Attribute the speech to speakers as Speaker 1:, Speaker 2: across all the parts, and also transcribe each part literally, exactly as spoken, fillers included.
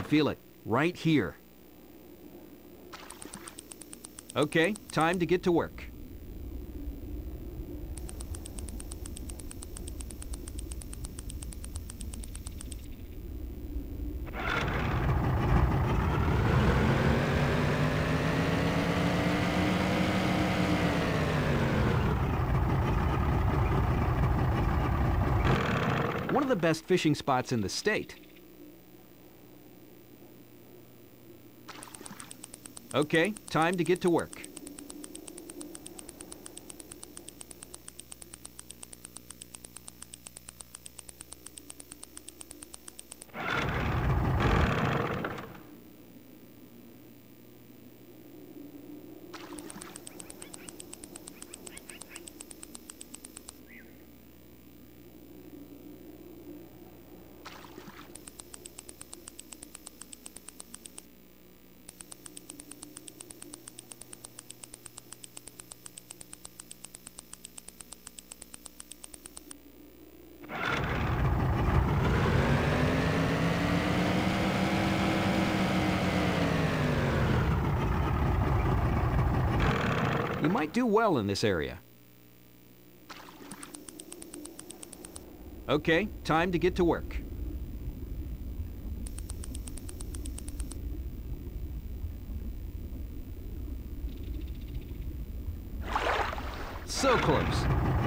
Speaker 1: feel it right here. Okay, time to get to work. One of the best fishing spots in the state. Okay, time to get to work. You might do well in this area. Okay, time to get to work. So close.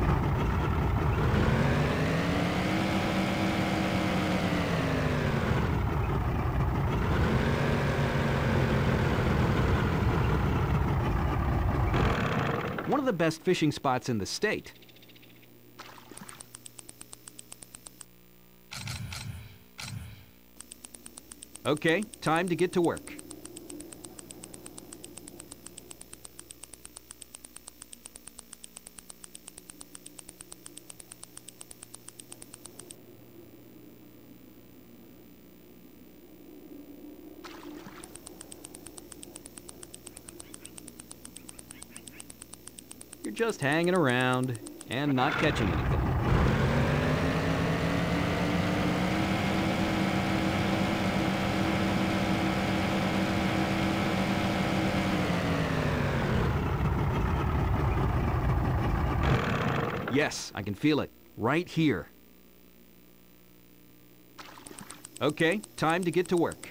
Speaker 1: One of the best fishing spots in the state. Okay, time to get to work. You're just hanging around and not catching anything. Yes, I can feel it right here. Okay, time to get to work.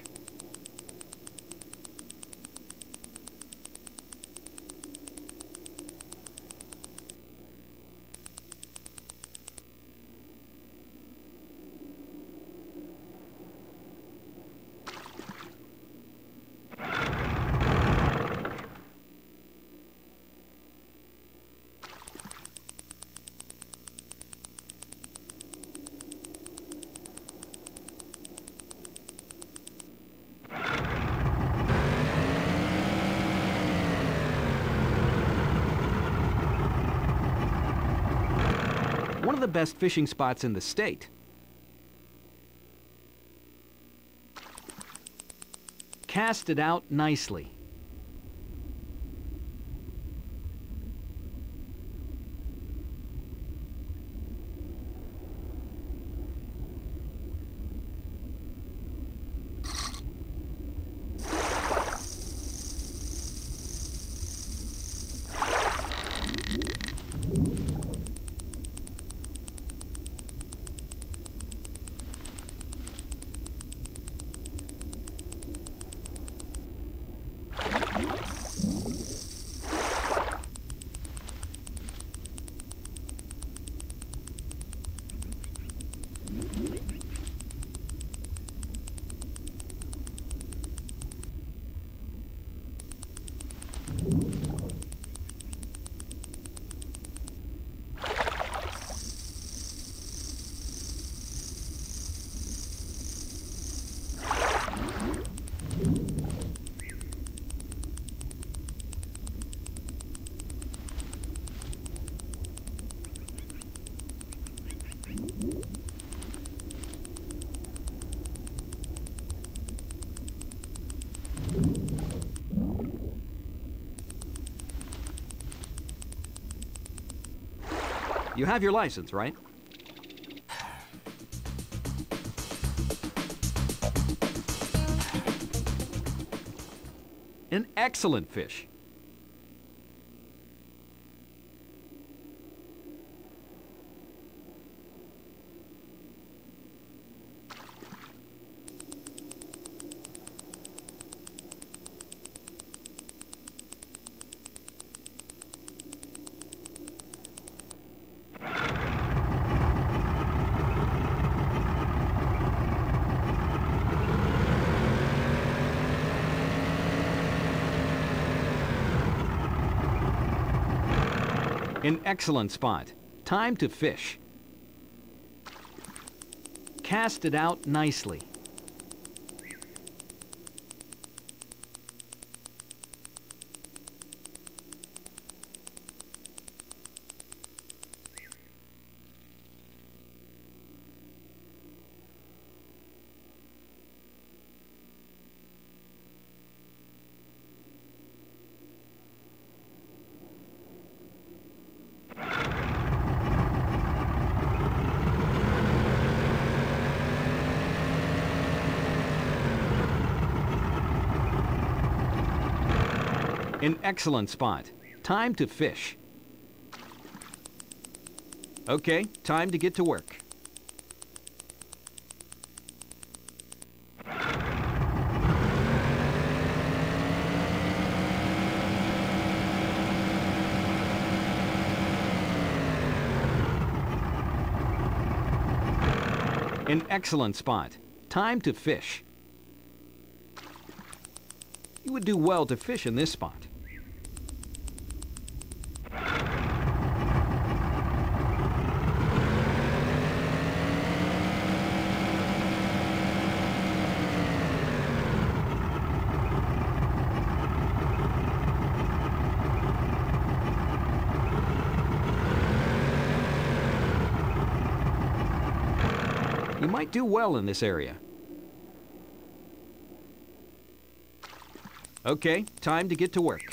Speaker 1: One of the best fishing spots in the state. Cast it out nicely. You have your license, right? excellent fish. An excellent spot. Time to fish. Cast it out nicely. An excellent spot. Time to fish. Okay, time to get to work. An excellent spot. Time to fish. You would do well to fish in this spot. You might do well in this area. Okay, time to get to work.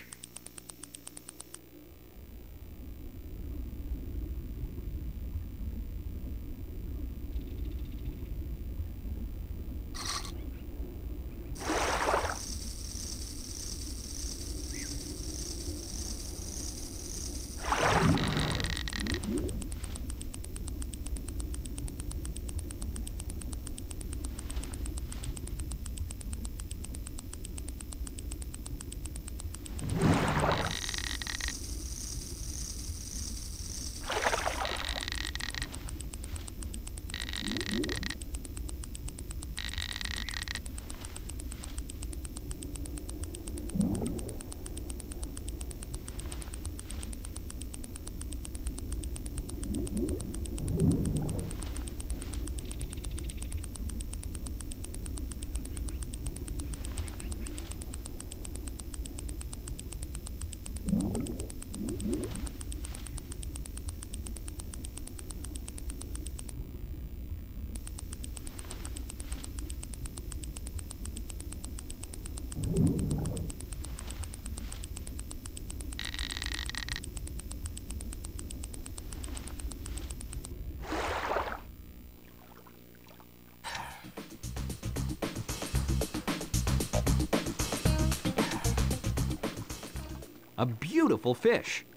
Speaker 1: A beautiful fish.